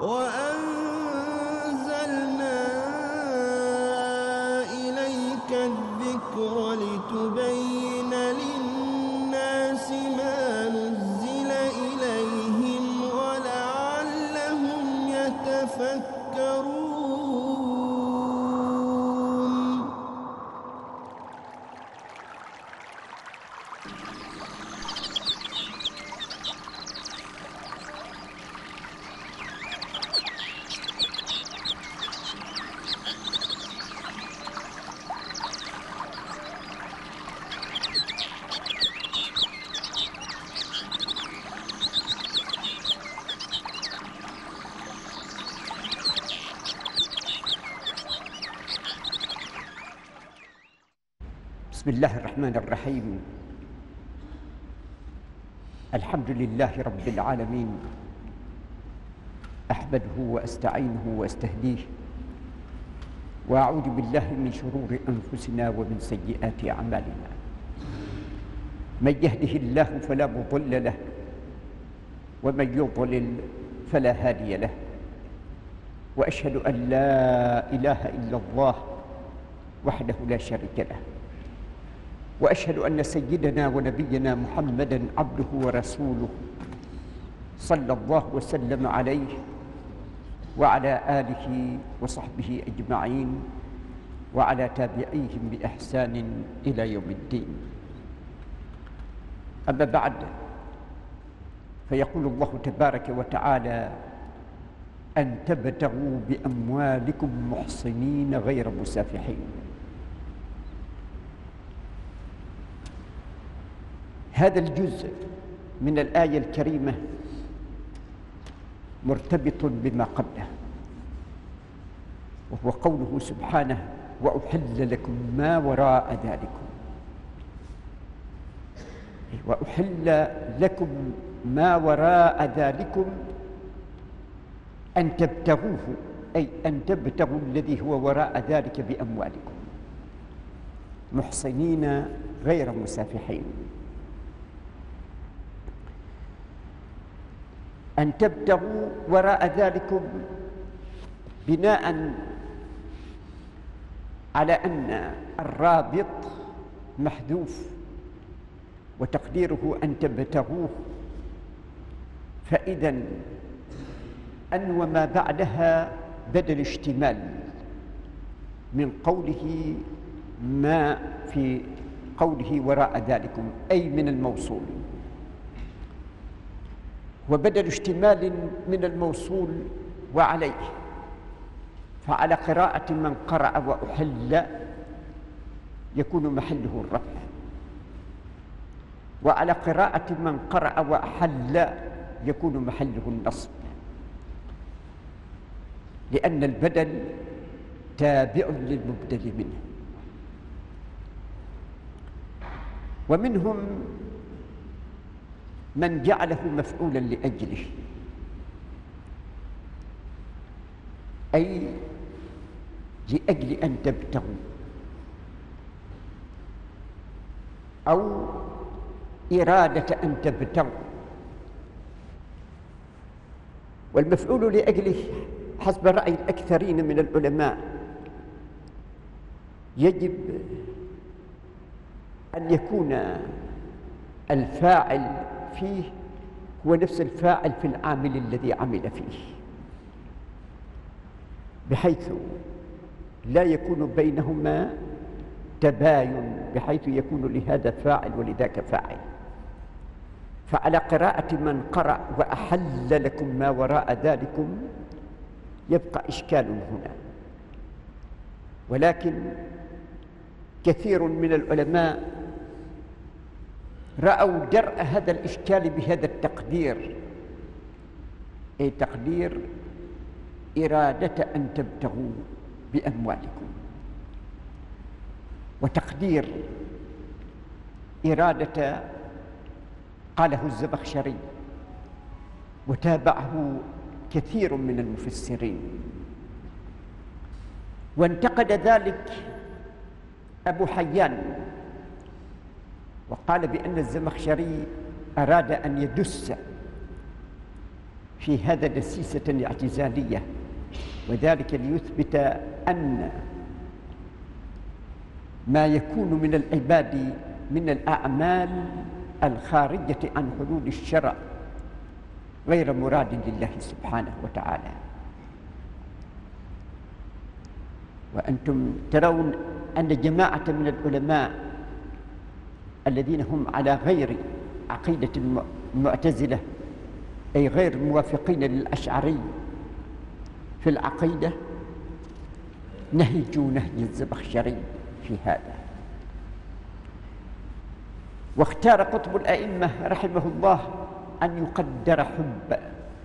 وأنزلنا إليك الذكر لتبين للناس ما نزل إليهم ولعلهم يتفكرون. بسم الله الرحمن الرحيم. الحمد لله رب العالمين، أحمده وأستعينه وأستهديه، وأعوذ بالله من شرور أنفسنا ومن سيئات أعمالنا. من يهده الله فلا مضل له، ومن يضلل فلا هادي له، وأشهد أن لا إله إلا الله وحده لا شريك له، وأشهد أن سيدنا ونبينا محمدًا عبده ورسوله صلى الله وسلم عليه وعلى آله وصحبه أجمعين وعلى تابعيهم بإحسان إلى يوم الدين. أما بعد، فيقول الله تبارك وتعالى: أن تبتغوا بأموالكم محصنين غير مسافحين. هذا الجزء من الآية الكريمة مرتبط بما قبله، وهو قوله سبحانه: وأحل لكم ما وراء ذلكم. وأحل لكم ما وراء ذلكم أن تبتغوه، أي أن تبتغوا الذي هو وراء ذلك بأموالكم محصنين غير مسافحين. أن تبتغوا وراء ذلكم بناء على أن الرابط محذوف، وتقديره أن تبتغوه، فإذا أن وما بعدها بدل اشتمال من قوله ما في قوله وراء ذلكم، أي من الموصول، وبدل اشتمال من الموصول وعليه، فعلى قراءة من قرأ وأحل يكون محله الرفع، وعلى قراءة من قرأ وأحل يكون محله النصب، لأن البدل تابع للمبدل منه. ومنهم من جعله مفعولا لأجله، أي لأجل أن تبتغوا، أو إرادة أن تبتغوا. والمفعول لأجله حسب رأي الأكثرين من العلماء يجب أن يكون الفاعل فيه هو نفس الفاعل في العامل الذي عمل فيه، بحيث لا يكون بينهما تباين، بحيث يكون لهذا فاعل ولذاك فاعل. فعلى قراءة من قرأ وأحل لكم ما وراء ذلكم يبقى إشكال هنا، ولكن كثير من العلماء رأوا درء هذا الإشكال بهذا التقدير، أي تقدير إرادة أن تبتغوا بأموالكم، وتقدير إرادة قاله الزمخشري وتابعه كثير من المفسرين. وانتقد ذلك أبو حيان وقال بأن الزمخشري أراد أن يدس في هذا دسيسة اعتزالية، وذلك ليثبت أن ما يكون من العباد من الأعمال الخارجة عن حدود الشرع غير مراد لله سبحانه وتعالى. وأنتم ترون أن جماعة من العلماء الذين هم على غير عقيدة المعتزلة، أي غير موافقين للأشعري في العقيدة، نهجوا نهج الزمخشري في هذا. واختار قطب الأئمة رحمه الله أن يقدر حب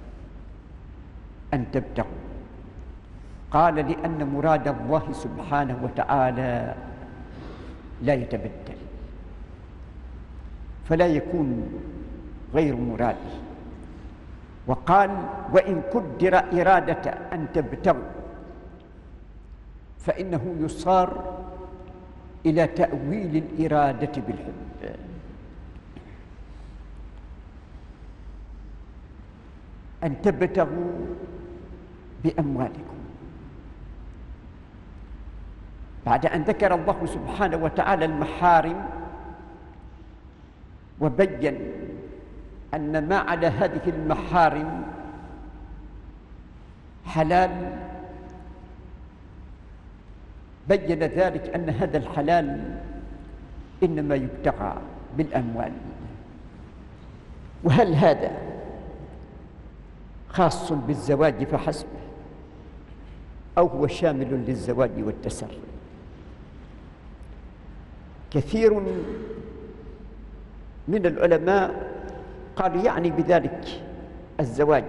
أن تبتغوا، قال لأن مراد الله سبحانه وتعالى لا يتبدل، فلا يكون غير مراده. وقال وإن قدر إرادة أن تبتغوا فإنه يصار إلى تأويل الإرادة بالحب. أن تبتغوا بأموالكم، بعد أن ذكر الله سبحانه وتعالى المحارم وبين أن ما على هذه المحارم حلال، بين ذلك أن هذا الحلال إنما يبتغى بالأموال. وهل هذا خاص بالزواج فحسب، أو هو شامل للزواج والتسري؟ كثير من العلماء قالوا يعني بذلك الزواج،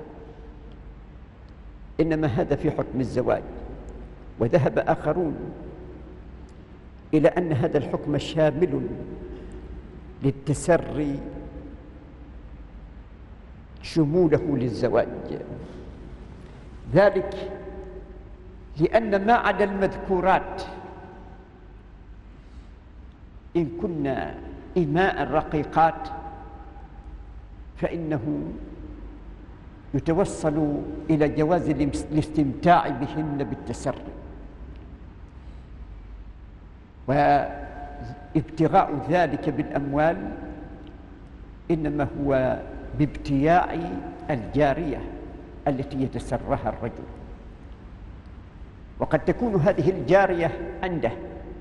إنما هذا في حكم الزواج. وذهب آخرون إلى أن هذا الحكم شامل للتسري شموله للزواج، ذلك لأن ما عدا المذكورات إن كنا إماء رقيقات فإنه يتوصل إلى جواز الاستمتاع بهن بالتسري، وابتغاء ذلك بالأموال إنما هو بابتياع الجارية التي يتسرها الرجل. وقد تكون هذه الجارية عنده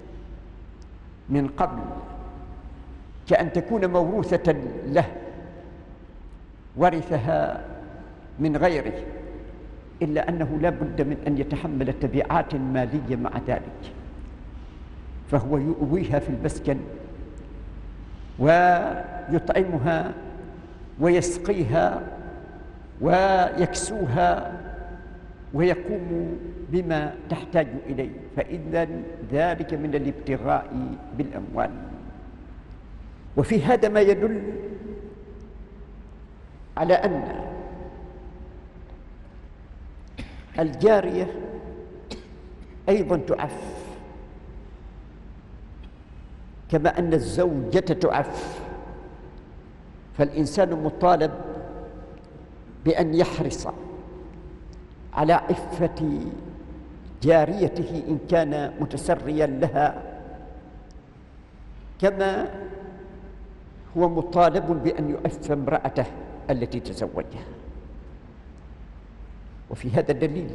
من قبل، كأن تكون موروثة له ورثها من غيره، إلا أنه لا بد من أن يتحمل تبعات مالية مع ذلك، فهو يؤويها في المسكن ويطعمها ويسقيها ويكسوها ويقوم بما تحتاج إليه، فإذا ذلك من الابتغاء بالأموال. وفي هذا ما يدل على أن الجارية أيضا تعف، كما أن الزوجة تعف، فالإنسان مطالب بأن يحرص على عفة جاريته إن كان متسريا لها، كما هو مطالب بأن يعف امرأته التي تزوجها. وفي هذا دليل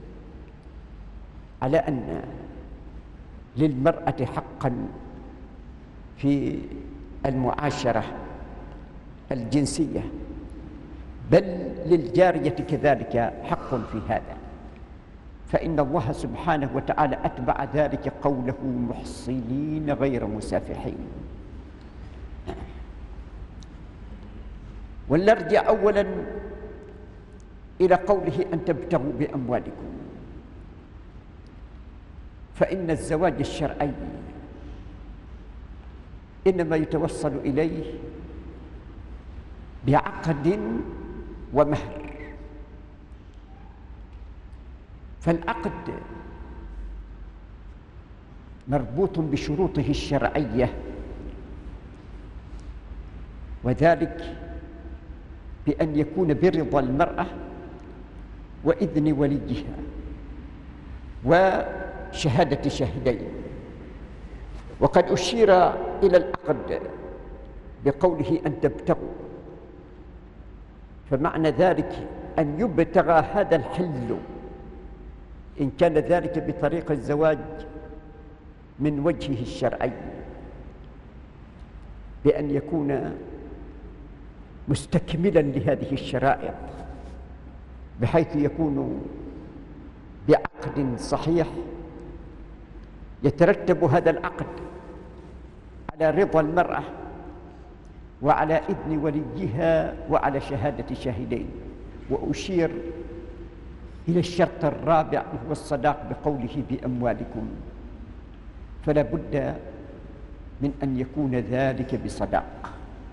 على أن للمرأة حقا في المعاشرة الجنسية، بل للجارية كذلك حق في هذا، فإن الله سبحانه وتعالى أتبع ذلك قوله محصنين غير مسافحين. ولنرجع أولا إلى قوله أن تبتغوا بأموالكم، فإن الزواج الشرعي إنما يتوصل إليه بعقد ومهر، فالعقد مربوط بشروطه الشرعية، وذلك بأن يكون برضا المرأة وإذن وليها وشهادة شاهدين. وقد أشير إلى العقد بقوله أن تبتغوا، فمعنى ذلك أن يبتغى هذا الحل إن كان ذلك بطريق الزواج من وجهه الشرعي، بأن يكون مستكملا لهذه الشرائع بحيث يكون بعقد صحيح يترتب هذا العقد على رضا المرأة وعلى إذن وليها وعلى شهادة شاهدين. وأشير إلى الشرط الرابع وهو الصداق بقوله بأموالكم، فلا بد من أن يكون ذلك بصداق.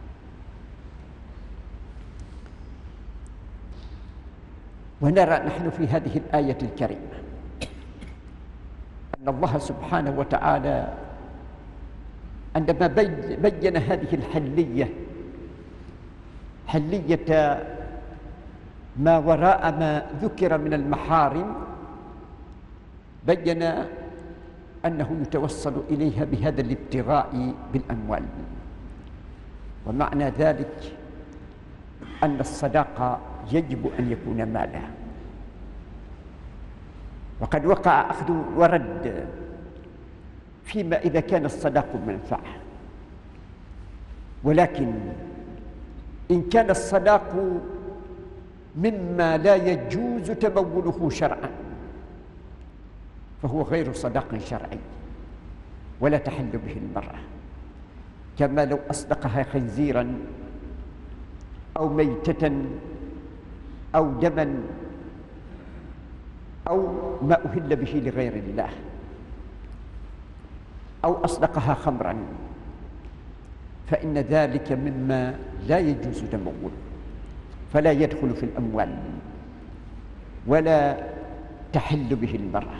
ونرى نحن في هذه الآية الكريمة أن الله سبحانه وتعالى عندما بين هذه حلية ما وراء ما ذكر من المحارم، بين أنه يتوصل إليها بهذا الابتغاء بالأموال. ومعنى ذلك أن الصداقة يجب أن يكون مالا. وقد وقع أخذ ورد فيما إذا كان الصداق منفعة، ولكن إن كان الصداق مما لا يجوز تموله شرعا فهو غير صداق شرعي ولا تحل به المرأة، كما لو أصدقها خنزيرا أو ميتة أو دما أو ما أهل به لغير الله، أو أصدقها خمرا، فإن ذلك مما لا يجوز تموله، فلا يدخل في الأموال ولا تحل به المرأة.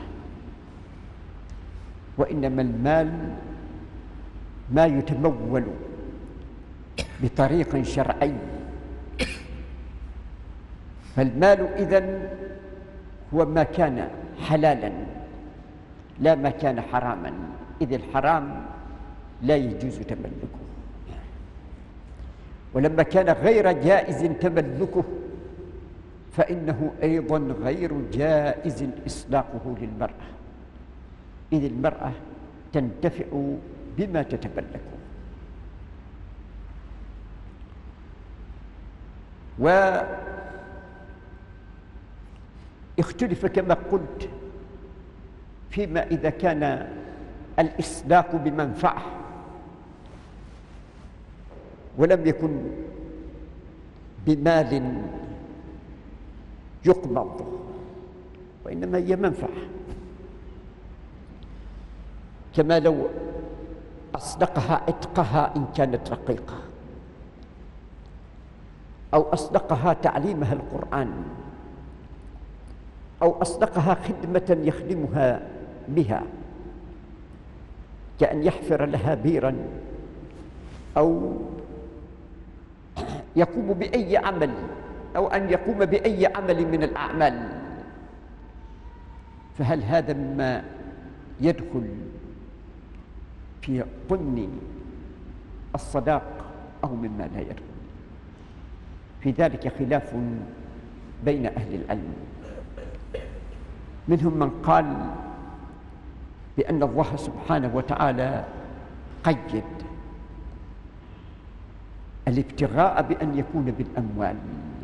وإنما المال ما يتمول بطريق شرعي. فالمال إذن هو ما كان حلالا لا ما كان حراما، إذ الحرام لا يجوز تملكه، ولما كان غير جائز تملكه فإنه أيضا غير جائز إصداقه للمرأة، إذ المرأة تنتفع بما تتملكه. واختلف كما قلت فيما إذا كان الإصداق بمنفعة ولم يكن بمال يقبض، وإنما هي منفعة، كما لو أصدقها عتقها إن كانت رقيقة، أو أصدقها تعليمها القرآن، أو أصدقها خدمة يخدمها بها كأن يحفر لها بيرا أو يقوم بأي عمل، أو أن يقوم بأي عمل من الأعمال، فهل هذا مما يدخل في ضمن الصداق أو مما لا يدخل؟ في ذلك خلاف بين أهل العلم. منهم من قال بأن الله سبحانه وتعالى قيد الابتغاء بأن يكون بالأموال،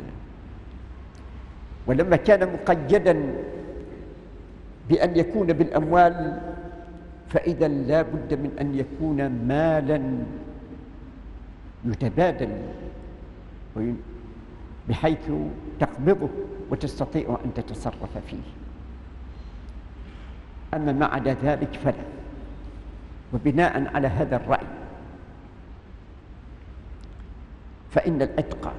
ولما كان مقيدا بأن يكون بالأموال فإذا لا بد من أن يكون مالا يتبادل بحيث تقبضه وتستطيع أن تتصرف فيه. أما ما عدا ذلك فلا. وبناء على هذا الرأي فإن العتق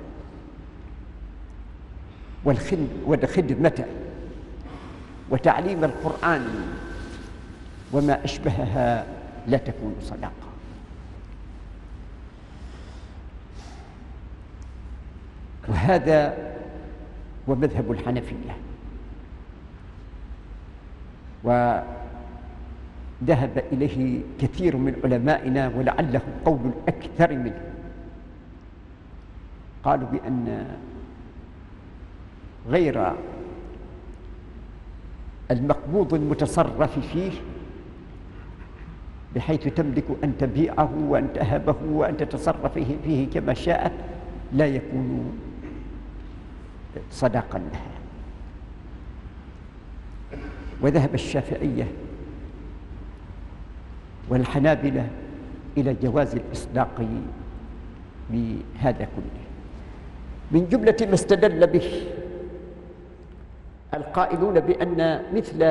والخدمة وتعليم القرآن وما أشبهها لا تكون صداقة. وهذا هو مذهب الحنفية، وذهب إليه كثير من علمائنا ولعله قول الأكثر منه. قالوا بأن غير المقبوض المتصرف فيه بحيث تملك أن تبيعه وأن تهبه وأن تتصرف فيه كما شاءت لا يكون صداقا لها. وذهب الشافعية والحنابلة إلى جواز الإصداق بهذا كله. من جملة ما استدل به القائلون بأن مثل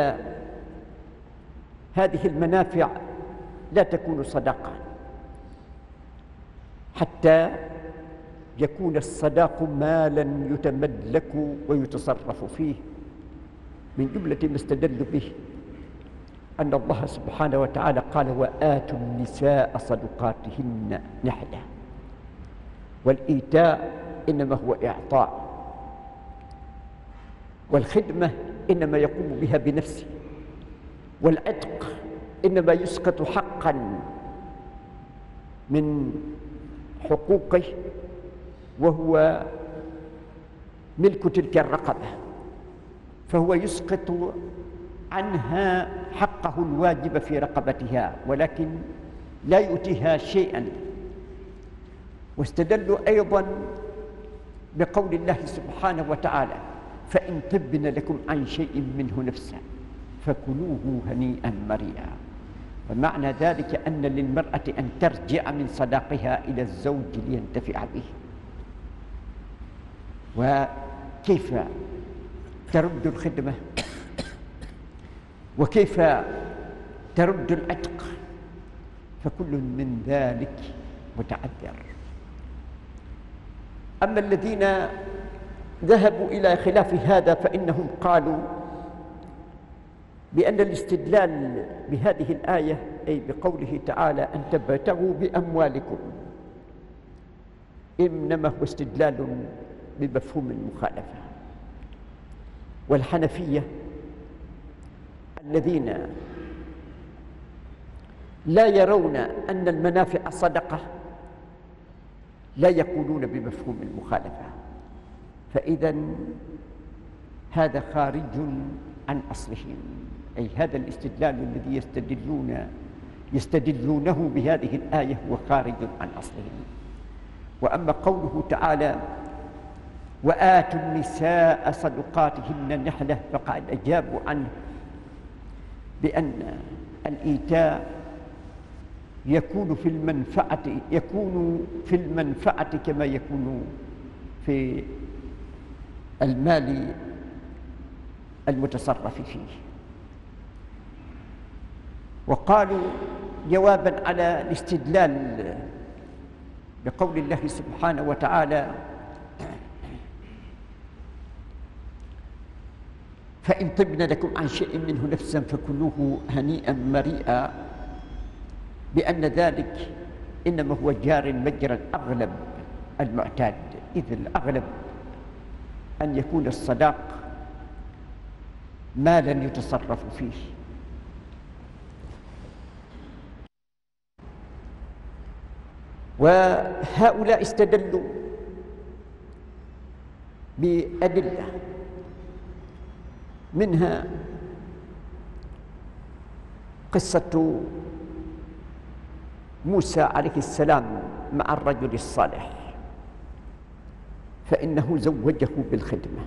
هذه المنافع لا تكون صداقة حتى يكون الصداق مالا يتملك ويتصرف فيه. من جملة ما استدل به أن الله سبحانه وتعالى قال: وآتوا النساء صدقاتهن نحلة. والإيتاء إنما هو إعطاء، والخدمة إنما يقوم بها بنفسه، والعتق إنما يسقط حقا من حقوقه وهو ملك تلك الرقبة، فهو يسقط عنها حقه الواجب في رقبتها ولكن لا يؤتيها شيئا. واستدلوا أيضا بقول الله سبحانه وتعالى: فإن طبن لكم عن شيء منه نفسا فكلوه هنيئا مريئا. ومعنى ذلك أن للمرأة أن ترجع من صداقها إلى الزوج لينتفع به. وكيف ترد الخدمة وكيف ترد العتق، فكل من ذلك متعذر. أما الذين ذهبوا إلى خلاف هذا فإنهم قالوا بأن الاستدلال بهذه الآية أي بقوله تعالى: أن تبتغوا بأموالكم، إنما هو استدلال بمفهوم المخالفة. والحنفية الذين لا يرون أن المنافع صدقة لا يقولون بمفهوم المخالفة، فإذا هذا خارج عن أصلهم، أي هذا الاستدلال الذي يستدلونه بهذه الآية هو خارج عن أصلهم. وأما قوله تعالى: وآتوا النساء صدقاتهن نحلة، فقد أجابوا عنه بأن الإيتاء يكون في المنفعة كما يكون في المال المتصرف فيه. وقالوا جوابا على الاستدلال بقول الله سبحانه وتعالى: فإن طبن لكم عن شيء منه نفسا فكلوه هنيئا مريئا، بأن ذلك إنما هو جار مجرى الأغلب المعتاد، إذ الأغلب أن يكون الصداق مالا يتصرف فيه. وهؤلاء استدلوا بأدلة، منها قصة موسى عليه السلام مع الرجل الصالح، فإنه زوجه بالخدمة،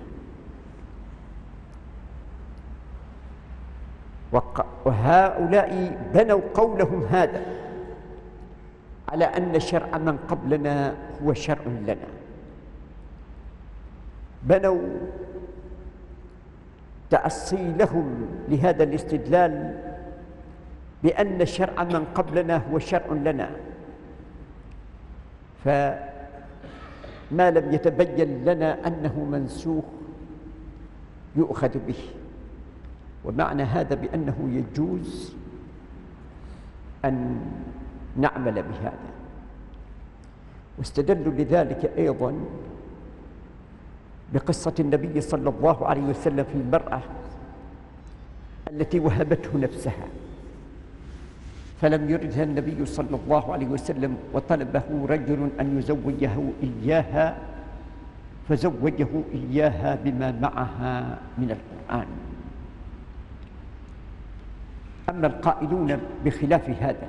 وهؤلاء بنوا قولهم هذا على أن شرع من قبلنا هو شرع لنا، بنوا تأصيلهم لهذا الاستدلال بأن شرع من قبلنا هو شرع لنا، فما لم يتبين لنا أنه منسوخ يؤخذ به. ومعنى هذا بأنه يجوز أن نعمل بهذا. واستدلوا لذلك أيضا بقصة النبي صلى الله عليه وسلم في المرأة التي وهبته نفسها، فلم يردها النبي صلى الله عليه وسلم، وطلبه رجل أن يزوجه إياها، فزوجه إياها بما معها من القرآن. أما القائلون بخلاف هذا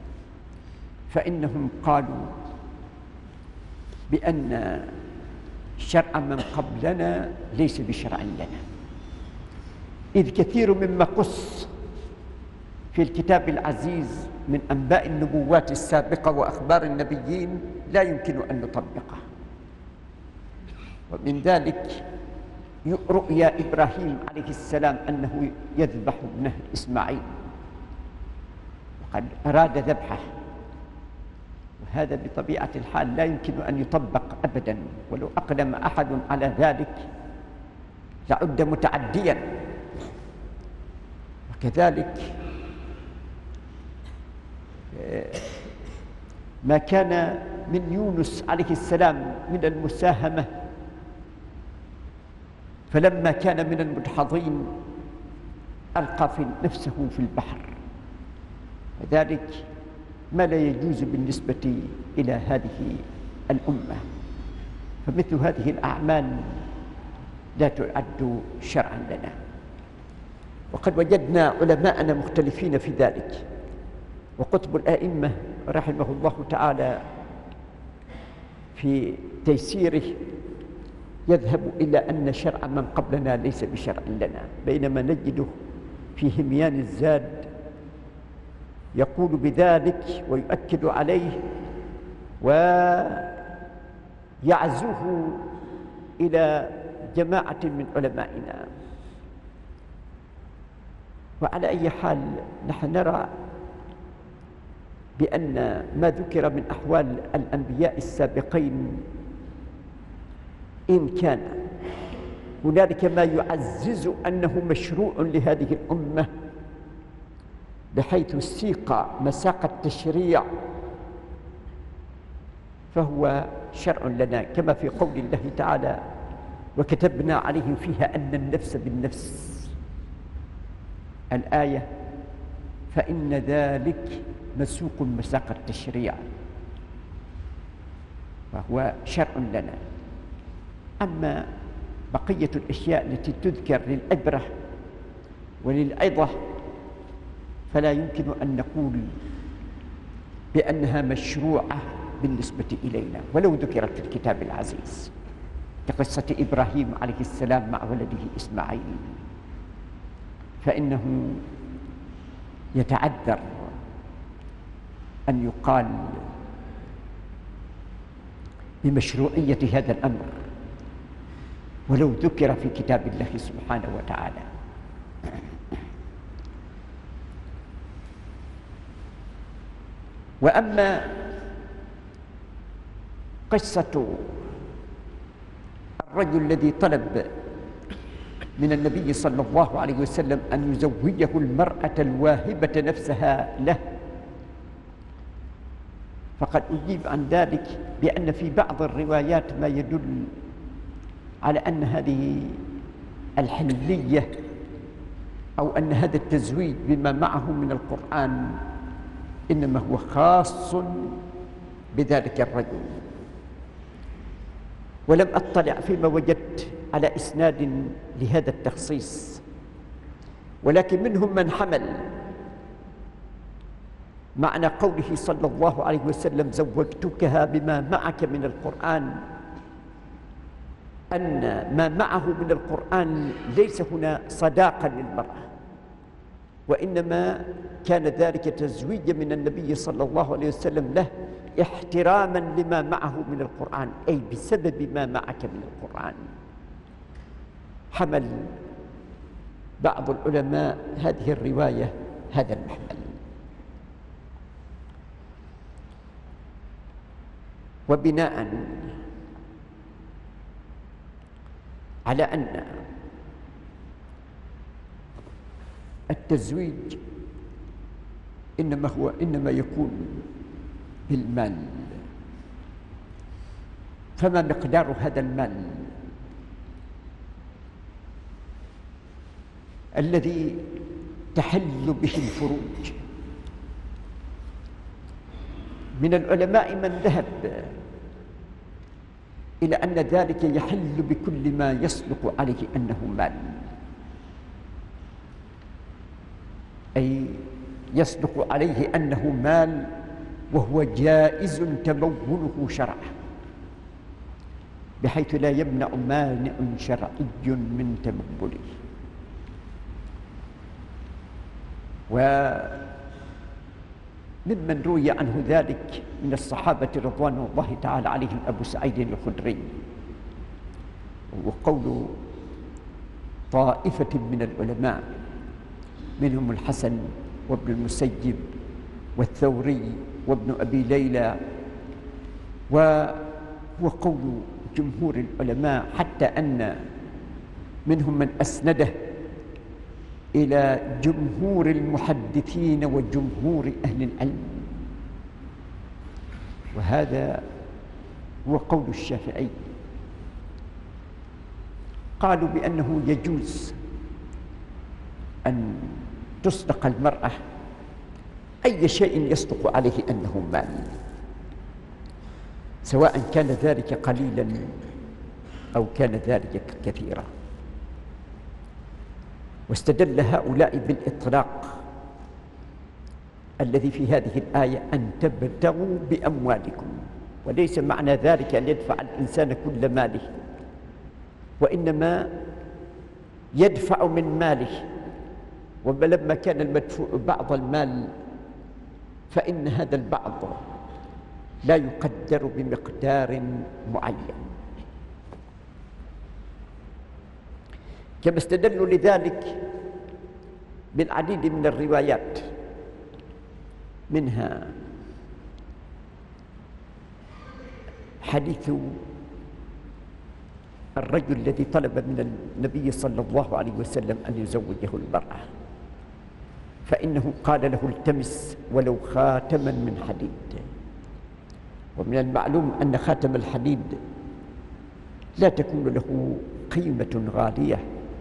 فإنهم قالوا بأن شرع من قبلنا ليس بشرع لنا، إذ كثير مما قص في الكتاب العزيز من أنباء النبوات السابقة وأخبار النبيين لا يمكن أن نطبقه. ومن ذلك رؤيا إبراهيم عليه السلام أنه يذبح ابنه إسماعيل، وقد أراد ذبحه، وهذا بطبيعة الحال لا يمكن أن يطبق أبدا، ولو أقدم أحد على ذلك لعد متعديا. وكذلك ما كان من يونس عليه السلام من المساهمة، فلما كان من المدحضين ألقى في نفسه في البحر، وذلك ما لا يجوز بالنسبة إلى هذه الأمة. فمثل هذه الأعمال لا تعد شرعا لنا، وقد وجدنا علماءنا مختلفين في ذلك. وقطب الآئمة رحمه الله تعالى في تيسيره يذهب إلى أن شرع من قبلنا ليس بشرع لنا، بينما نجده في هميان الزاد يقول بذلك ويؤكد عليه ويعزوه إلى جماعة من علمائنا. وعلى أي حال نحن نرى بأن ما ذكر من أحوال الأنبياء السابقين إن كان هنالك ما يعزز أنه مشروع لهذه الأمة بحيث سيق مساق التشريع، فهو شرع لنا، كما في قول الله تعالى: وكتبنا عليهم فيها أن النفس بالنفس، الآية، فإن ذلك مسوق مساق التشريع، فهو شرع لنا. أما بقية الأشياء التي تذكر للعبرة وللعظة فلا يمكن أن نقول بأنها مشروعة بالنسبة إلينا، ولو ذكرت في الكتاب العزيز كقصة إبراهيم عليه السلام مع ولده إسماعيل، فإنه يتعذر أن يقال بمشروعية هذا الأمر ولو ذكر في كتاب الله سبحانه وتعالى. وأما قصة الرجل الذي طلب من النبي صلى الله عليه وسلم أن يزوجه المرأة الواهبة نفسها له، فقد أجيب عن ذلك بأن في بعض الروايات ما يدل على أن هذه الحلية أو أن هذا التزويج بما معه من القرآن إنما هو خاص بذلك الرجل. ولم أطلع فيما وجدت على إسناد لهذا التخصيص، ولكن منهم من حمل معنى قوله صلى الله عليه وسلم: زوجتكها بما معك من القرآن، أن ما معه من القرآن ليس هنا صداقا للمرأة، وإنما كان ذلك تزويجا من النبي صلى الله عليه وسلم له احتراما لما معه من القرآن، أي بسبب ما معك من القرآن. حمل بعض العلماء هذه الرواية هذا المحمل. وبناء على أن التزويج إنما يكون بالمال، فما مقدار هذا المال الذي تحل به الفروج. من العلماء من ذهب إلى أن ذلك يحل بكل ما يصدق عليه أنه مال، أي يصدق عليه أنه مال وهو جائز تموله شرعا، بحيث لا يمنع مانع شرعي من تموله. وممن روي عنه ذلك من الصحابة رضوان الله تعالى عليهم أبو سعيد الخدري، وقول طائفة من العلماء منهم الحسن وابن المسيب والثوري وابن أبي ليلى، وقول جمهور العلماء، حتى أن منهم من أسنده إلى جمهور المحدثين وجمهور أهل العلم. وهذا هو قول الشافعي، قالوا بأنه يجوز أن تصدق المرأة أي شيء يصدق عليه أنه مال، سواء كان ذلك قليلا أو كان ذلك كثيرا. واستدل هؤلاء بالإطلاق الذي في هذه الآية أن تبتغوا بأموالكم، وليس معنى ذلك أن يدفع الإنسان كل ماله، وإنما يدفع من ماله، ولما كان المدفوع بعض المال فإن هذا البعض لا يقدر بمقدار معين. كما استدلوا لذلك بالعديد من الروايات، منها حديث الرجل الذي طلب من النبي صلى الله عليه وسلم أن يزوجه المرأة، فإنه قال له التمس ولو خاتما من حديد. ومن المعلوم أن خاتم الحديد لا تكون له قيمة غالية،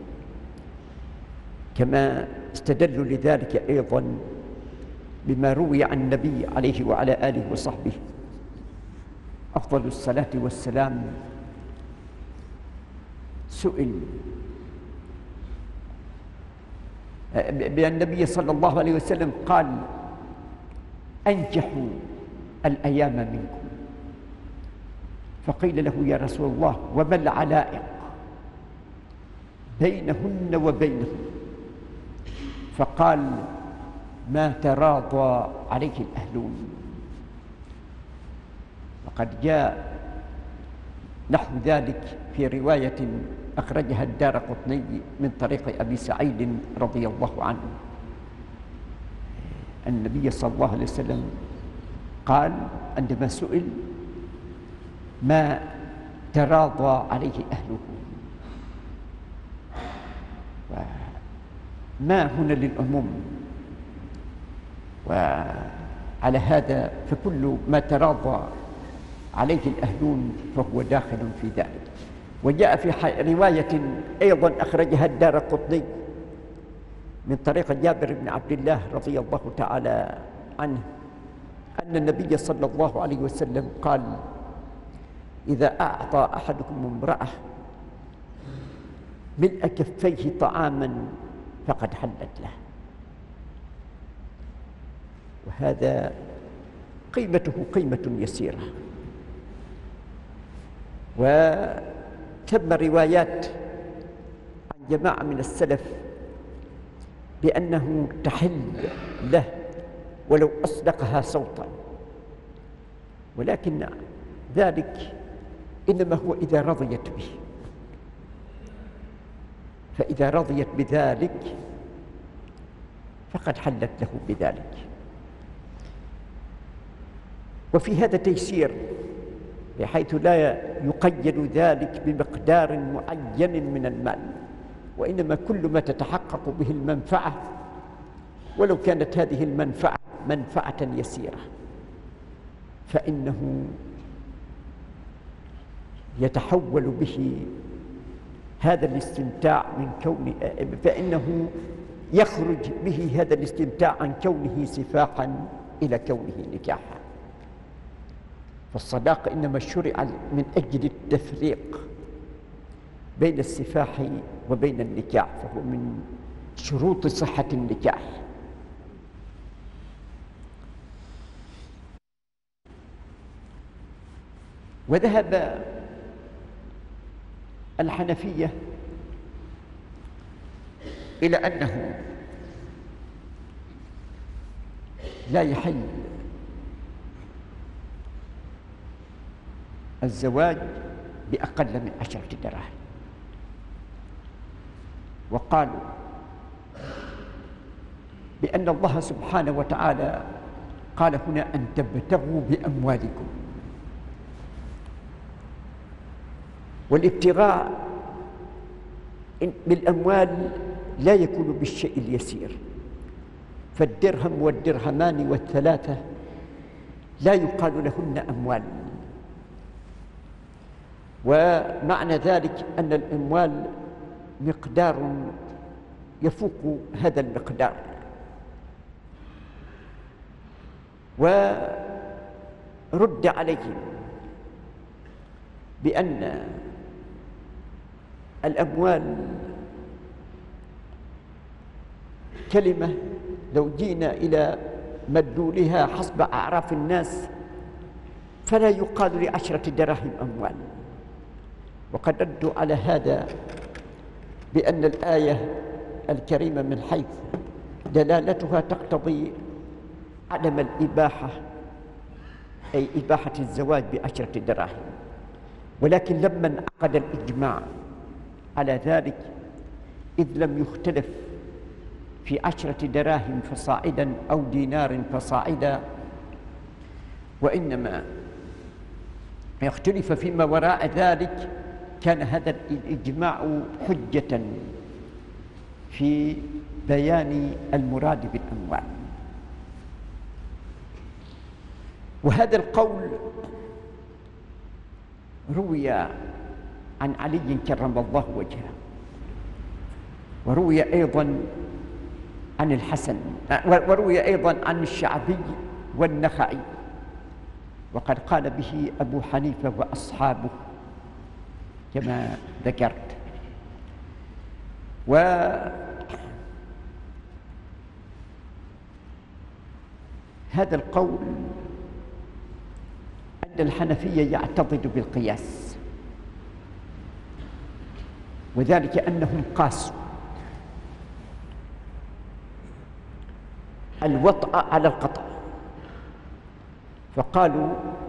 كما استدلوا لذلك أيضا بما روي عن النبي عليه وعلى آله وصحبه أفضل الصلاة والسلام، سئل بأن النبي صلى الله عليه وسلم قال: أنجحوا الأيام منكم، فقيل له: يا رسول الله وما العلائق بينهن وبينهم؟ فقال: ما تراضى عليه الأهلون. وقد جاء نحو ذلك في رواية أخرجها الدارقطني من طريق أبي سعيد رضي الله عنه، النبي صلى الله عليه وسلم قال عندما سئل: ما تراضى عليه أهله. ما هنا للعموم، وعلى هذا فكل ما تراضى عليه الأهلون فهو داخل في ذلك. وجاء في رواية أيضا أخرجها الدارقطني من طريق جابر بن عبد الله رضي الله تعالى عنه أن النبي صلى الله عليه وسلم قال: إذا أعطى أحدكم امرأة ملء كفيه طعاما فقد حلت له. وهذا قيمته قيمة يسيرة. وثم روايات عن جماعة من السلف بأنه تحل له ولو أصدقها صوتا، ولكن ذلك إنما هو إذا رضيت به، فإذا رضيت بذلك فقد حلت له بذلك. وفي هذا تيسير، بحيث لا يقيد ذلك بمقدار معين من المال، وإنما كل ما تتحقق به المنفعة، ولو كانت هذه المنفعة منفعة يسيرة، فإنه يتحول به هذا الاستمتاع من كون، فإنه يخرج به هذا الاستمتاع عن كونه سفاحا إلى كونه نكاحا. فالصداق إنما شرع من أجل التفريق بين السفاح وبين النكاح، فهو من شروط صحة النكاح. وذهب الحنفية إلى أنه لا يحل الزواج بأقل من 10 دراهم، وقالوا بأن الله سبحانه وتعالى قال هنا أن تبتغوا بأموالكم، والابتغاء بالأموال لا يكون بالشيء اليسير، فالدرهم والدرهمان والثلاثة لا يقال لهن أموال، ومعنى ذلك أن الأموال مقدار يفوق هذا المقدار. ورد عليهم بأن الأموال كلمة لو جينا إلى مدلولها حسب أعراف الناس فلا يقال ل10 دراهم أموال. وقد ردوا على هذا بأن الآية الكريمة من حيث دلالتها تقتضي عدم الإباحة، أي إباحة الزواج ب10 دراهم، ولكن لما انعقد الإجماع على ذلك، إذ لم يختلف في 10 دراهم فصاعدا أو دينار فصاعدا، وإنما يختلف فيما وراء ذلك، كان هذا الإجماع حجة في بيان المراد بالأموال. وهذا القول روي عن علي كرم الله وجهه، وروي أيضا عن الحسن، وروي أيضا عن الشعبي والنخعي، وقد قال به أبو حنيفة وأصحابه كما ذكرت. وهذا القول أن الحنفية يعتضد بالقياس، وذلك أنهم قاسوا الوطأ على القطع، فقالوا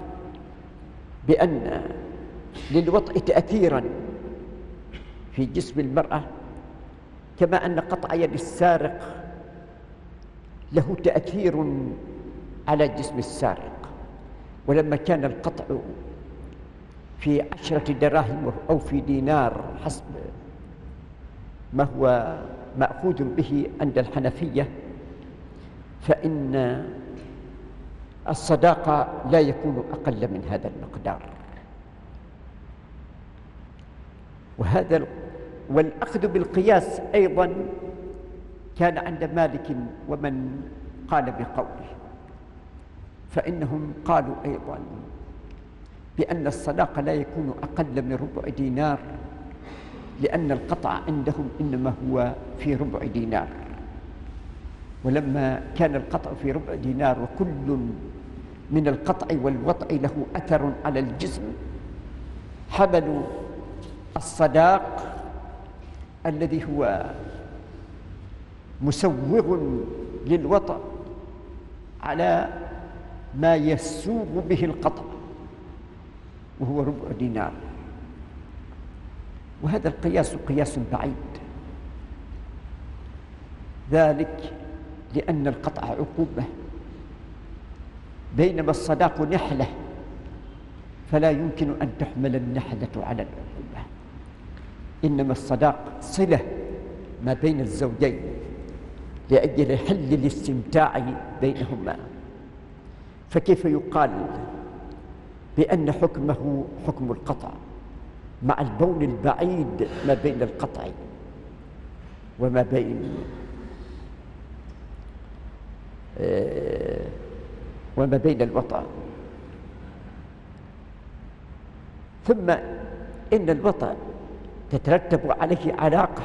بأن للوطء تأثيرا في جسم المرأة، كما أن قطع يد السارق له تأثير على جسم السارق. ولما كان القطع في 10 دراهم أو في دينار حسب ما هو مأخوذ به عند الحنفية، فإن الصداقة لا يكون أقل من هذا المقدار. والأخذ بالقياس أيضا كان عند مالك ومن قال بقوله، فإنهم قالوا أيضا بأن الصداقة لا يكون أقل من ربع دينار، لأن القطع عندهم إنما هو في ربع دينار. ولما كان القطع في ربع دينار وكل من القطع والوطء له أثر على الجسم، حملوا الصداق الذي هو مسوغ للوطء على ما يسوغ به القطع، وهو ربع دينار. وهذا القياس قياس بعيد، ذلك لأن القطع عقوبة، بينما الصداق نحلة، فلا يمكن أن تحمل النحلة على العقوبة، إنما الصداق صلة ما بين الزوجين لأجل حل الاستمتاع بينهما. فكيف يقال بأن حكمه حكم القطع مع البون البعيد ما بين القطع وما بين الوطأ. ثم إن الوطأ تترتب عليه علاقة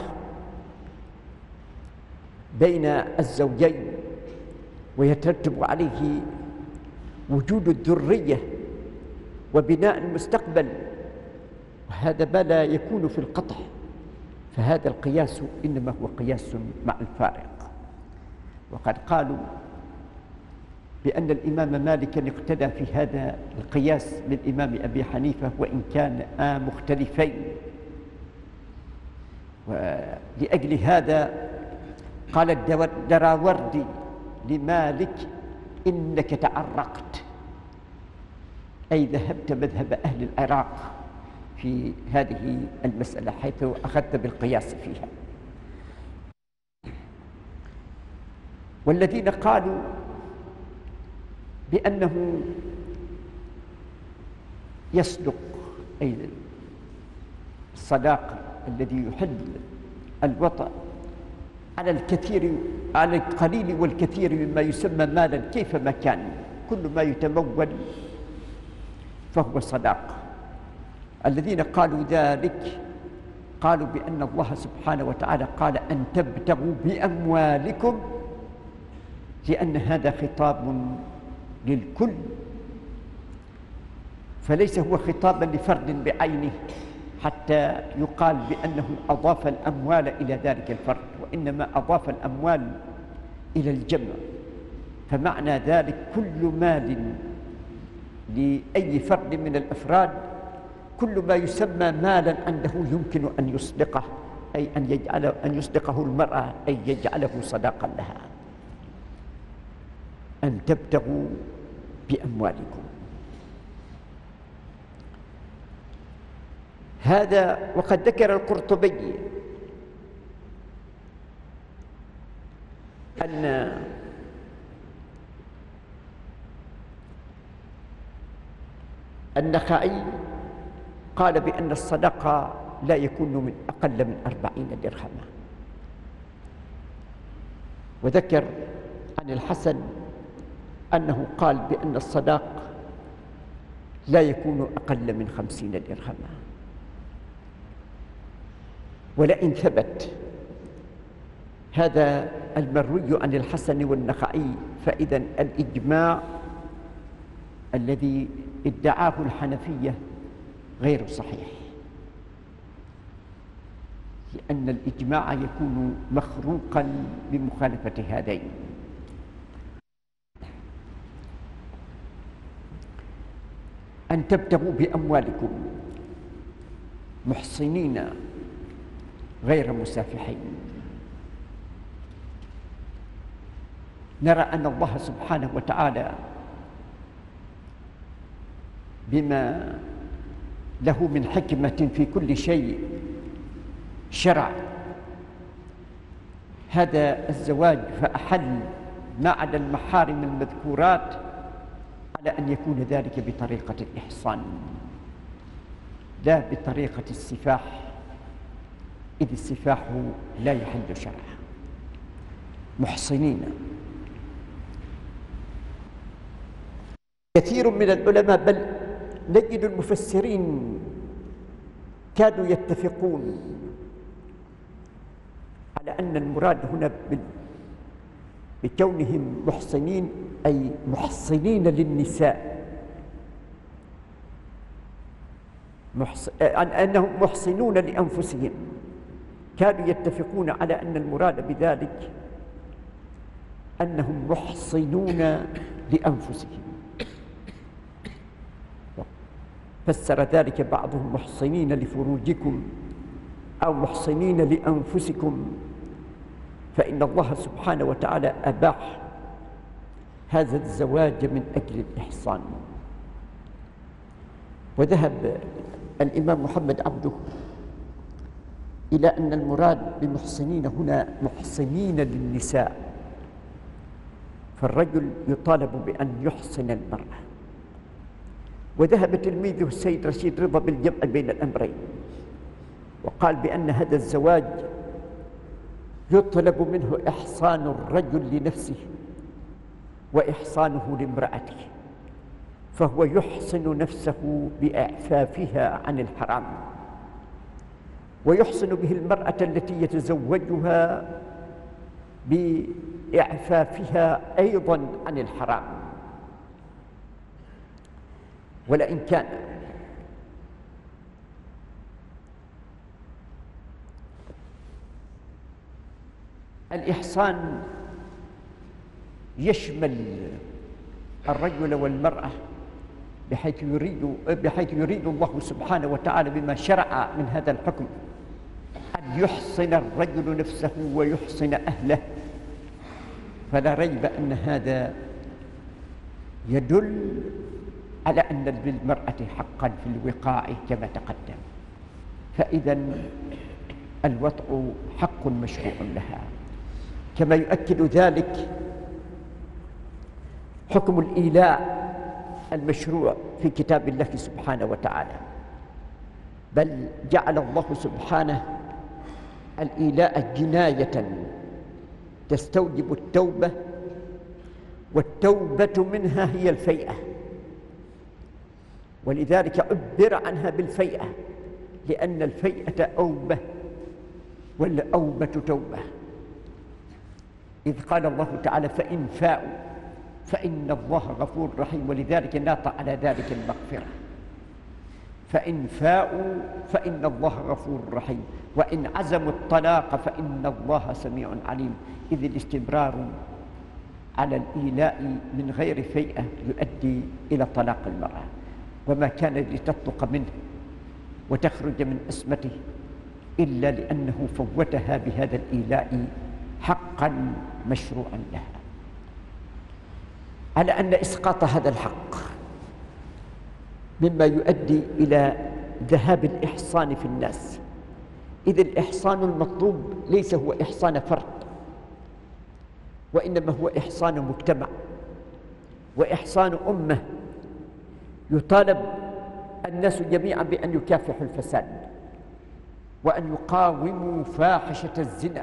بين الزوجين، ويترتب عليه وجود الذرية وبناء المستقبل، وهذا ما لا يكون في القطع. فهذا القياس إنما هو قياس مع الفارق. وقد قالوا بأن الإمام مالكا اقتدى في هذا القياس بالإمام أبي حنيفة وإن كان مختلفين. ولأجل هذا قال الدراوردي لمالك: إنك تعرقت، أي ذهبت مذهب أهل العراق في هذه المسألة، حيث أخذت بالقياس فيها. والذين قالوا بأنه يصدق، أي الصداق الذي يحل الوطأ على القليل والكثير مما يسمى مالا كيفما كان، كل ما يتمول فهو صداق. الذين قالوا ذلك قالوا بأن الله سبحانه وتعالى قال: أن تبتغوا بأموالكم، لأن هذا خطاب للكل، فليس هو خطابا لفرد بعينه حتى يقال بأنه أضاف الأموال إلى ذلك الفرد، وإنما أضاف الأموال إلى الجمع. فمعنى ذلك كل مال لأي فرد من الأفراد، كل ما يسمى مالا عنده يمكن أن يصدقه، أي أن يصدقه المرأة، أي يجعله صداقا لها. أن تبتغوا بأموالكم، هذا. وقد ذكر القرطبي أن النخعي قال بأن الصدقة لا يكون من أقل من 40 درهما. وذكر عن الحسن أنه قال بأن الصداق لا يكون أقل من 50 درهما. ولئن ثبت هذا المروي عن الحسن والنخعي فإذا الإجماع الذي ادعاه الحنفية غير صحيح، لأن الإجماع يكون مخروقا بمخالفة هذين. أن تبتغوا بأموالكم محصنين غير مسافحين. نرى أن الله سبحانه وتعالى بما له من حكمة في كل شيء شرع هذا الزواج، فأحل ما عدا المحارم المذكورات على أن يكون ذلك بطريقة الإحصان لا بطريقة السفاح، إذ السفاح لا يحل شرعا. محصنين. كثير من العلماء بل نجد المفسرين كانوا يتفقون على أن المراد هنا بكونهم محصنين أي محصنين للنساء، أنهم محصنون لأنفسهم. كانوا يتفقون على أن المراد بذلك أنهم محصنون لأنفسهم. فسر ذلك بعضهم محصنين لفروجكم أو محصنين لأنفسكم، فإن الله سبحانه وتعالى أباح هذا الزواج من أجل الإحصان. وذهب الإمام محمد عبده إلى أن المراد بالمحصنين هنا محصنين للنساء، فالرجل يطالب بأن يحصن المرأة. وذهب تلميذه السيد رشيد رضا بالجمع بين الأمرين، وقال بأن هذا الزواج يطلب منه إحصان الرجل لنفسه وإحصانه لامرأته، فهو يحصن نفسه بإعفافها عن الحرام، ويحصن به المرأة التي يتزوجها بإعفافها أيضا عن الحرام. ولئن كان الإحصان يشمل الرجل والمرأة بحيث يريد الله سبحانه وتعالى بما شرع من هذا الحكم أن يحصن الرجل نفسه ويحصن أهله، فلا ريب أن هذا يدل على أن للمرأة حقا في الوقاء كما تقدم، فإذا الوطء حق مشروع لها، كما يؤكد ذلك حكم الإيلاء المشروع في كتاب الله سبحانه وتعالى، بل جعل الله سبحانه الإيلاء جناية تستوجب التوبة، والتوبة منها هي الفيئة، ولذلك عبر عنها بالفيئة، لأن الفيئة أوبة والأوبة توبة، إذ قال الله تعالى فإن فاءوا فإن الله غفور رحيم، ولذلك ناط على ذلك المغفرة، فإن فاءوا فإن الله غفور رحيم، وإن عزموا الطلاق فإن الله سميع عليم، إذ الاستمرار على الإيلاء من غير فيئة يؤدي إلى طلاق المرأة، وما كان لتطلق منه وتخرج من أسمته إلا لأنه فوتها بهذا الإيلاء حقا مشروعا لها، على أن إسقاط هذا الحق مما يؤدي إلى ذهاب الإحصان في الناس، إذ الإحصان المطلوب ليس هو إحصان فرد، وإنما هو إحصان مجتمع وإحصان أمة، يطالب الناس جميعا بأن يكافحوا الفساد وأن يقاوموا فاحشة الزنا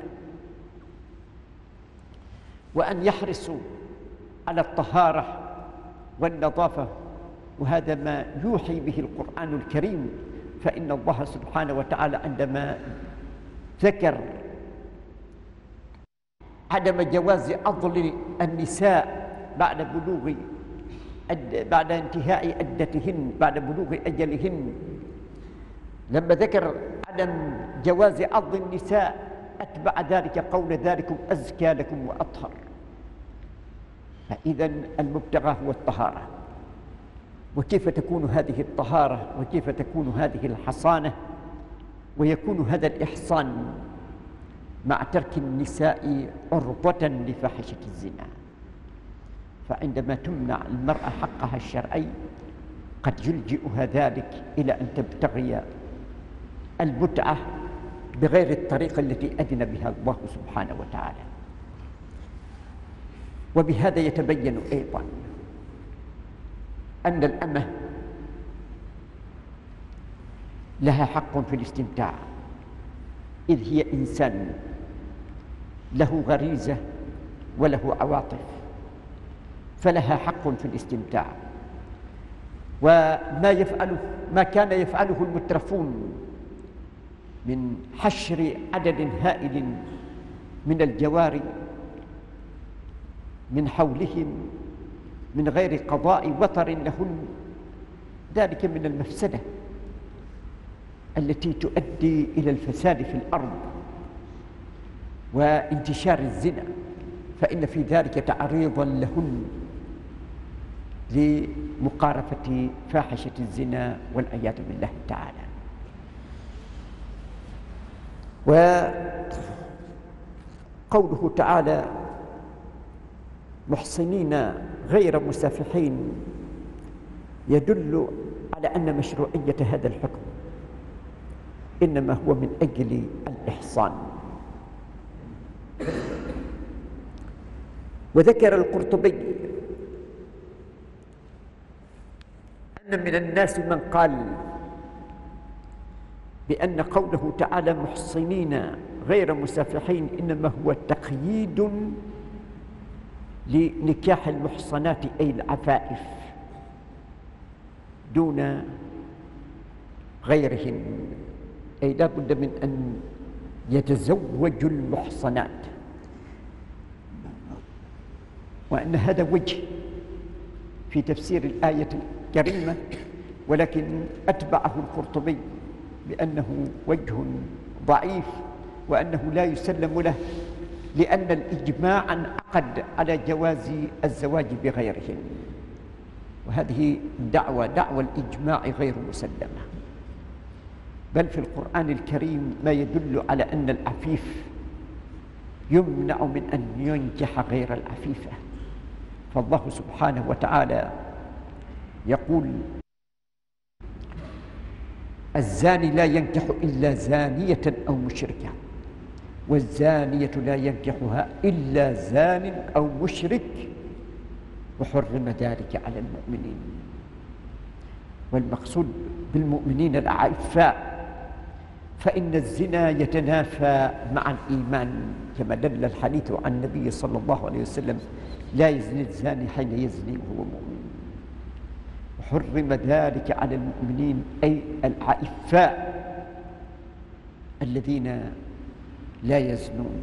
وأن يحرصوا على الطهارة والنظافة، وهذا ما يوحي به القرآن الكريم، فإن الله سبحانه وتعالى عندما ذكر عدم جواز عضل النساء بعد انتهاء عدتهن، بعد بلوغ أجلهن، لما ذكر عدم جواز عضل النساء أتبع ذلك قول ذلكم أزكى لكم وأطهر، فإذا المبتغى هو الطهارة، وكيف تكون هذه الطهارة وكيف تكون هذه الحصانة ويكون هذا الإحصان مع ترك النساء عرضة لفاحشة الزنا، فعندما تمنع المرأة حقها الشرعي قد يلجئها ذلك إلى أن تبتغي المتعة بغير الطريقة التي أذن بها الله سبحانه وتعالى. وبهذا يتبين أيضا أن الأمة لها حق في الاستمتاع، إذ هي إنسان له غريزة وله عواطف، فلها حق في الاستمتاع، ما كان يفعله المترفون من حشر عدد هائل من الجواري من حولهم من غير قضاء وطر لهن، ذلك من المفسدة التي تؤدي إلى الفساد في الأرض وانتشار الزنا، فإن في ذلك تعريضا لهن لمقارفة فاحشة الزنا والعياذ بالله تعالى. وقوله تعالى محصنين غير مسافحين يدل على أن مشروعية هذا الحكم إنما هو من أجل الإحصان. وذكر القرطبي أن من الناس من قال بأن قوله تعالى محصنين غير مسافحين إنما هو تقييد لنكاح المحصنات أي العفائف دون غيرهن، أي لا بد من أن يتزوج المحصنات، وأن هذا وجه في تفسير الآية الكريمة، ولكن أتبعه القرطبي بأنه وجه ضعيف وأنه لا يسلم له، لأن الإجماع انعقد على جواز الزواج بغيرهن، وهذه دعوة الإجماع غير مسلمة، بل في القرآن الكريم ما يدل على أن العفيف يمنع من أن ينكح غير العفيفة. فالله سبحانه وتعالى يقول: الزاني لا ينكح إلا زانية أو مشركة، والزانية لا ينكحها إلا زان أو مشرك، وحرم ذلك على المؤمنين. والمقصود بالمؤمنين العفاء، فإن الزنا يتنافى مع الإيمان، كما دل الحديث عن النبي صلى الله عليه وسلم: لا يزني الزاني حين يزني وهو مؤمن. وحرم ذلك على المؤمنين أي العفاء الذين لا يزنون.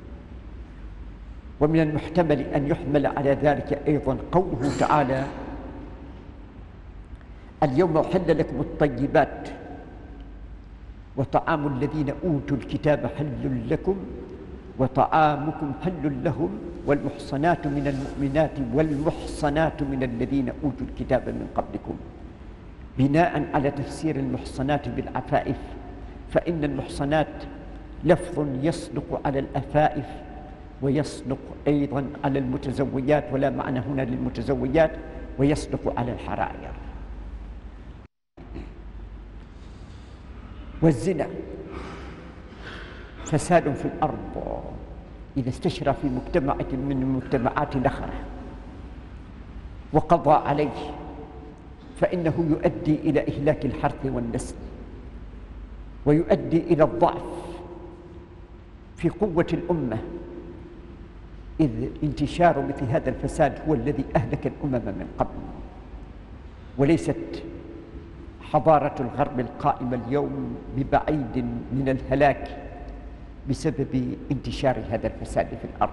ومن المحتمل أن يحمل على ذلك أيضا قوله تعالى: اليوم أحل لكم الطيبات وطعام الذين أوتوا الكتاب حل لكم وطعامكم حل لهم والمحصنات من المؤمنات والمحصنات من الذين أوتوا الكتاب من قبلكم، بناء على تفسير المحصنات بالعفائف، فإن المحصنات لفظ يصدق على الأفائف ويصدق أيضا على المتزوجات، ولا معنى هنا للمتزوجات، ويصدق على الحرائر. والزنا فساد في الأرض إذا استشرى في مجتمع من المجتمعات نخرة وقضى عليه، فإنه يؤدي إلى إهلاك الحرث والنسل، ويؤدي إلى الضعف في قوة الأمة، إذ انتشار مثل هذا الفساد هو الذي أهلك الأمم من قبل. وليست حضارة الغرب القائمة اليوم ببعيد من الهلاك بسبب انتشار هذا الفساد في الأرض.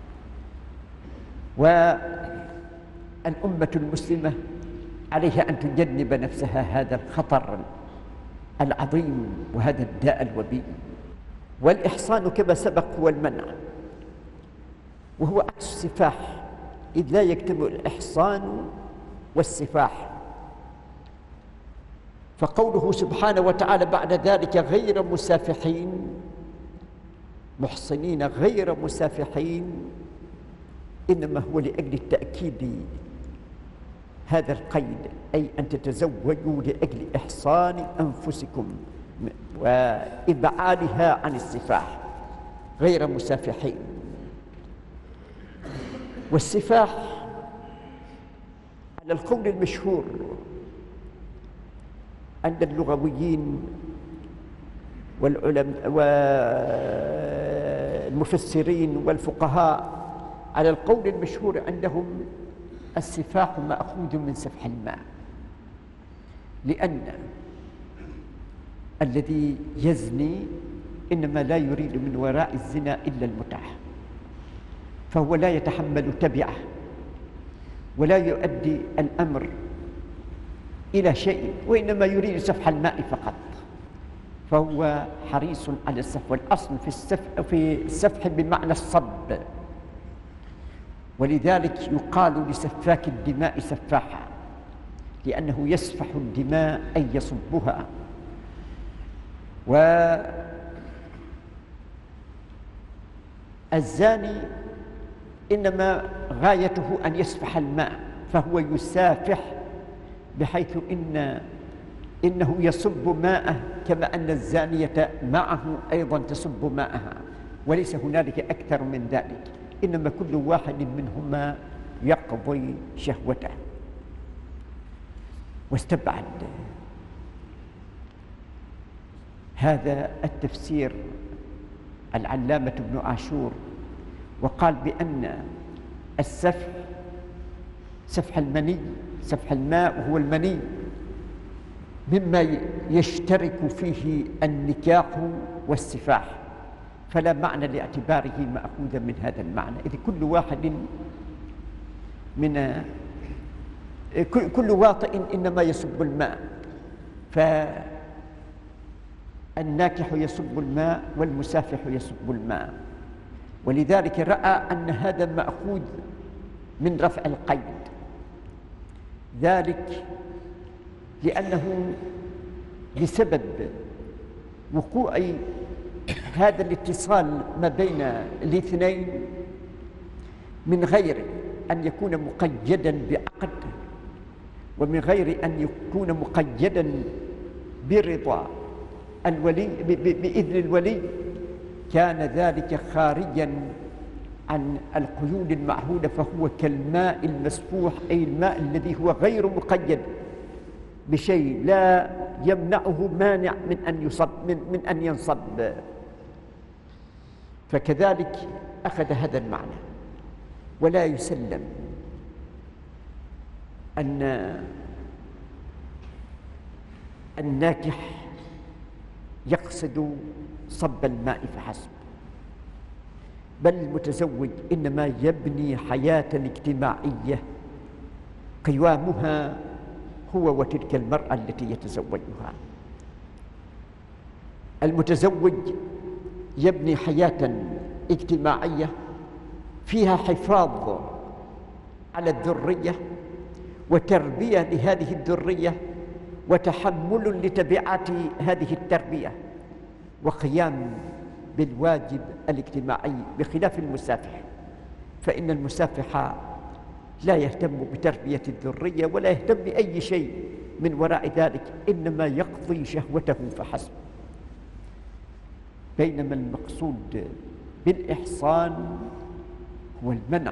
والأمة المسلمة عليها أن تجنب نفسها هذا الخطر العظيم وهذا الداء الوبيل. والإحصان كما سبق هو المنع، وهو عكس السفاح، إذ لا يجتمع الإحصان والسفاح. فقوله سبحانه وتعالى بعد ذلك غير مسافحين، محصنين غير مسافحين، إنما هو لأجل التأكيد هذا القيد، أي أن تتزوجوا لأجل إحصان أنفسكم وإبعادها عن السفاح، غير مسافحين. والسفاح على القول المشهور عند اللغويين والعلماء والمفسرين والفقهاء، على القول المشهور عندهم السفاح مأخوذ من سفح الماء، لأن الذي يزني إنما لا يريد من وراء الزنا إلا المتعة، فهو لا يتحمل تبعه ولا يؤدي الأمر إلى شيء، وإنما يريد سفح الماء فقط، فهو حريص على السفح. والأصل في السفح بمعنى الصب، ولذلك يقال لسفاك الدماء سفاحا، لأنه يسفح الدماء أي يصبها. والزاني إنما غايته أن يسفح الماء، فهو يسافح بحيث إنه يصب ماءه، كما أن الزانية معه أيضا تصب ماءها، وليس هنالك أكثر من ذلك، إنما كل واحد منهما يقضي شهوته. واستبعد هذا التفسير العلامة ابن عاشور، وقال بأن السفح، سفح المني، سفح الماء وهو المني، مما يشترك فيه النكاح والسفاح، فلا معنى لاعتباره مأخوذا من هذا المعنى، إذ كل واحد من كل واطئ إنما يصب الماء، فالناكح يصب الماء والمسافح يصب الماء، ولذلك رأى أن هذا مأخوذ من رفع القيد، ذلك لأنه بسبب وقوع هذا الاتصال ما بين الاثنين من غير أن يكون مقيدا بعقد ومن غير أن يكون مقيدا برضا الولي بإذن الولي، كان ذلك خارجا عن القيود المعهودة، فهو كالماء المسفوح، أي الماء الذي هو غير مقيد بشيء لا يمنعه مانع من أن ينصب. فكذلك أخذ هذا المعنى. ولا يسلم أن الناكح يقصد صب الماء فحسب، بل المتزوج إنما يبني حياة اجتماعية قوامها هو وتلك المرأة التي يتزوجها. المتزوج يبني حياة اجتماعية فيها حفاظ على الذرية وتربية لهذه الذرية وتحمل لتبعات هذه التربية وقيام بالواجب الاجتماعي، بخلاف المسافح، فإن المسافح لا يهتم بتربية الذرية ولا يهتم بأي شيء من وراء ذلك، إنما يقضي شهوته فحسب. بينما المقصود بالإحصان هو المنع،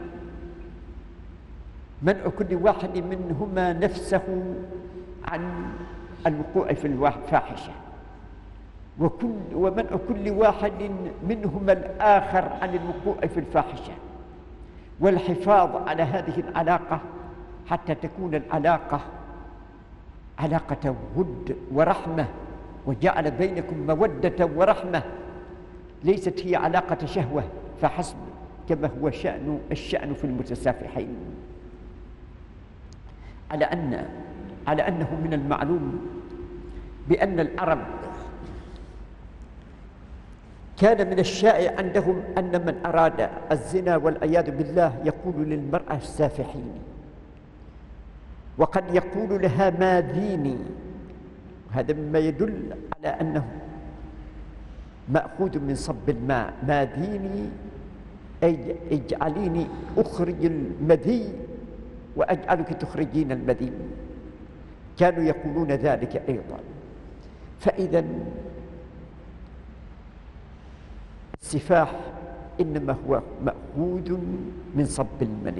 منع كل واحد منهما نفسه عن الوقوع في الفاحشة، ومنع كل واحد منهما الآخر عن الوقوع في الفاحشة، والحفاظ على هذه العلاقة حتى تكون العلاقة علاقة ود ورحمة، وجعل بينكم مودة ورحمة، ليست هي علاقة شهوة فحسب كما هو الشأن في المتسافحين. على أنه من المعلوم بأن العرب كان من الشائع عندهم أن من أراد الزنا والعياذ بالله يقول للمرأة السافحين، وقد يقول لها ما ديني، هذا مما يدل على أنه مأخوذ من صب الماء. ما ديني أي اجعليني أخرج المذي وأجعلك تخرجين المذي، كانوا يقولون ذلك أيضا. فإذا السفاح إنما هو مأخوذ من صب المني،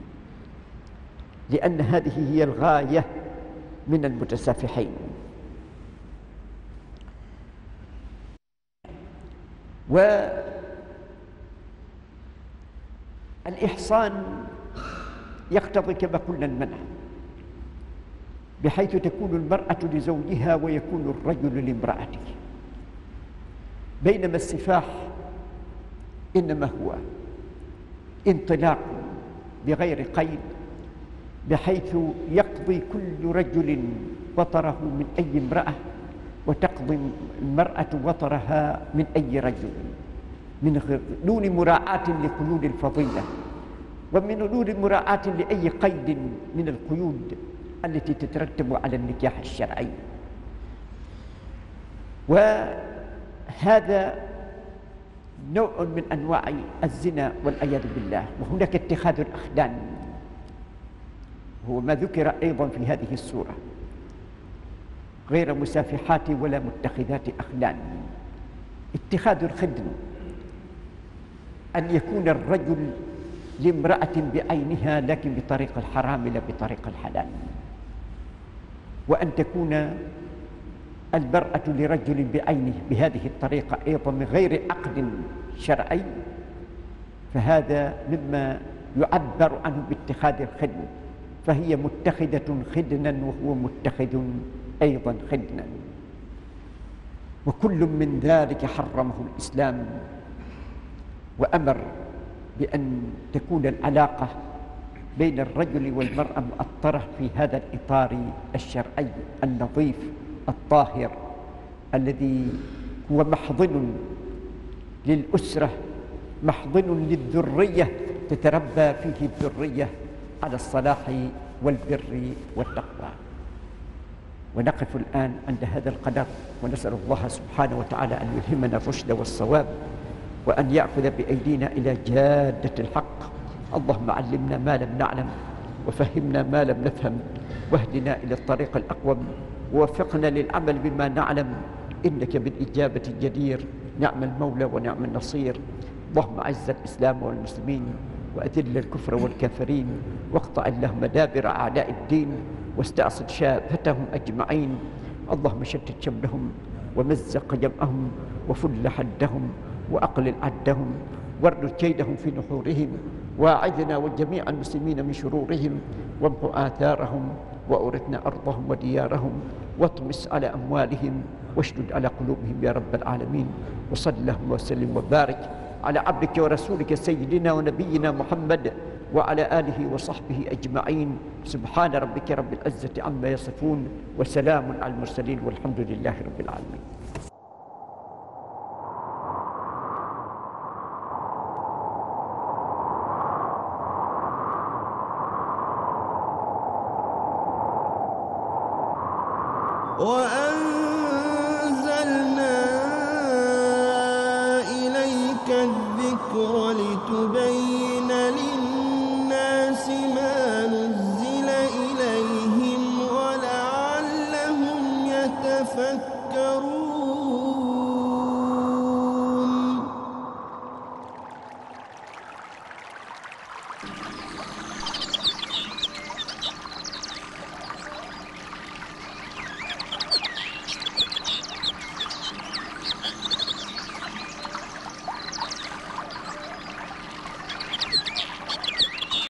لأن هذه هي الغاية من المتسافحين. والإحصان يقتضي كما قلنا المنع، بحيث تكون المرأة لزوجها ويكون الرجل لامرأته، بينما السفاح إنما هو انطلاق بغير قيد، بحيث يقضي كل رجل وطره من أي امرأة، وتقضي المرأة وطرها من أي رجل، من دون مراعاة لقيود الفضيلة ومن دون مراعاة لأي قيد من القيود التي تترتب على النكاح الشرعي. وهذا نوع من أنواع الزنا والعياذ بالله. وهناك اتخاذ الأخدان، هو ما ذكر أيضا في هذه السورة، غير مسافحات ولا متخذات أخدان. اتخاذ الخدن أن يكون الرجل لامرأة بعينها لكن بطريق الحرام لا بطريق الحلال، وأن تكون المرأة لرجل بعينه بهذه الطريقة أيضا من غير عقد شرعي، فهذا مما يعبر عنه باتخاذ الخدن، فهي متخذة خدنا وهو متخذ أيضا خدنا. وكل من ذلك حرمه الإسلام وأمر بأن تكون العلاقة بين الرجل والمرأة مؤطرة في هذا الإطار الشرعي النظيف الطاهر الذي هو محضن للأسرة، محضن للذرية تتربى فيه الذرية على الصلاح والبر والتقوى. ونقف الآن عند هذا القدر، ونسأل الله سبحانه وتعالى أن يلهمنا الرشد والصواب، وأن يأخذ بأيدينا إلى جادة الحق. اللهم علمنا ما لم نعلم، وفهمنا ما لم نفهم، واهدنا إلى الطريق الأقوم، ووفقنا للعمل بما نعلم، إنك بالإجابة جدير، نعم المولى ونعم النصير. اللهم أعز الإسلام والمسلمين، وأذل الكفر والكافرين، واقطع اللهم دابر أعداء الدين، واستأصل شافتهم أجمعين. اللهم شتت شملهم، ومزق جمعهم، وفل حدهم، وأقلل عدهم، واردد كيدهم في نحورهم، واعذنا وجميع المسلمين من شرورهم، وامحو آثارهم، وأورثنا أرضهم وديارهم، واطمس على أموالهم، واشدد على قلوبهم يا رب العالمين. وصل اللهم وسلم وبارك على عبدك ورسولك سيدنا ونبينا محمد وعلى آله وصحبه أجمعين. سبحان ربك رب العزة عما يصفون، وسلام على المرسلين، والحمد لله رب العالمين. وأنزلنا إليك الذكر لتبين